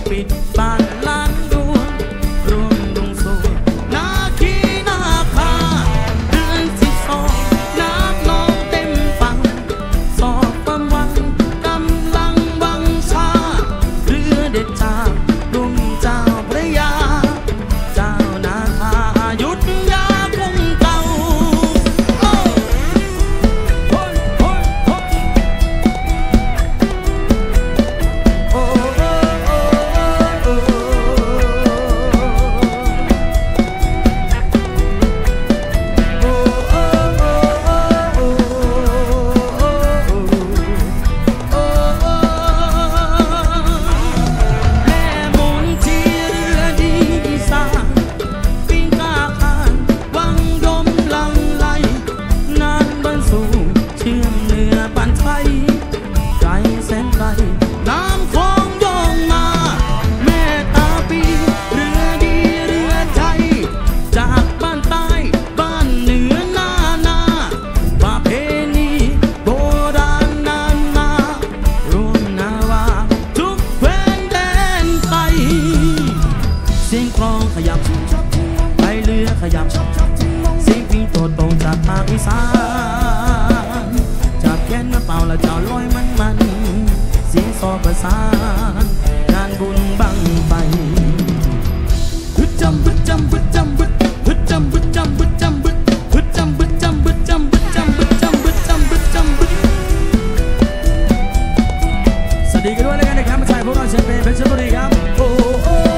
ปิดบ้านล้านดวงรวมดวงสูงนาคีนาคาเดือน12น้ำนองเต็มฝั่งสอบความหวังกำลังวังชาเรือเด็ดจากรุ่งเจ้าพระยาเจ้านาคาหยุดยาคงเก่าขยับไปเรือขยับเสียงพิงโตโตจากภาคอีสานจับแขนมาเป่าและเจ้าลอยมันเสียงซอประสานงานบุญบังไฟฮึดจำบึดจำบึดจำบึดฮึดจำบึดจำบึดจำบึดฮึดจำบึดจำบึดจำบึดจำบึดจำบึดจำบึดจำบึดสวัสดีกันด้วยแล้วกันนะครับมาถ่ายพวกเราเชฟเพชรบุรีครับโอ้